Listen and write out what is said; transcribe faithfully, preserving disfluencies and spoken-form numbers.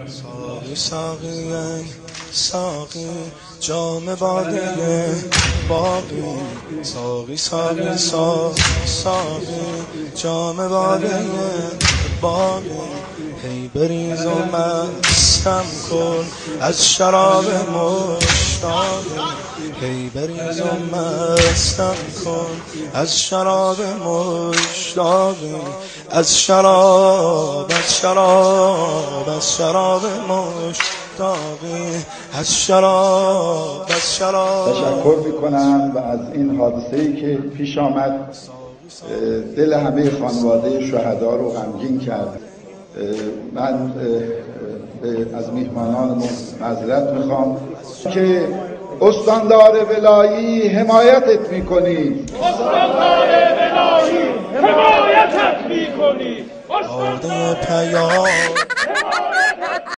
ساقی ساقی ساقی جام باده باقی ساقی ساقی ساقی جام باده باقی هی بریز و مستم کن از شراب مشتاقی هی بریز و مستم کن از شراب مشتاقی از شراب از شراب از شراب مشتاقی از شراب از شراب. تشکر میکنم و از این حادثه‌ای که پیش آمد دل همه خانواده شهدا رو غمگین کرد. من از میهمانان معذرت میخوام که استاندار ولایی حمایتت میکنی. استاندار ولایی حمایتت میکنی. آرده پیام